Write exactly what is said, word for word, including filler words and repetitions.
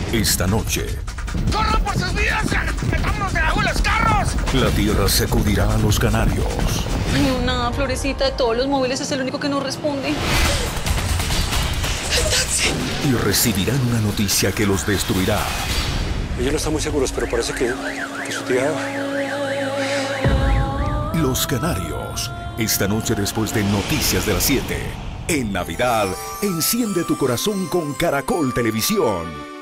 Esta noche, ¡corran por sus vidas! ¡Metámonos de agua en los carros! la tierra sacudirá a los canarios. Ay, una florecita de todos los móviles es el único que no responde. Y recibirán una noticia que los destruirá. Ellos no están muy seguros, pero parece que, que su tía... Los Canarios. Esta noche después de Noticias de las siete. En Navidad, enciende tu corazón con Caracol Televisión.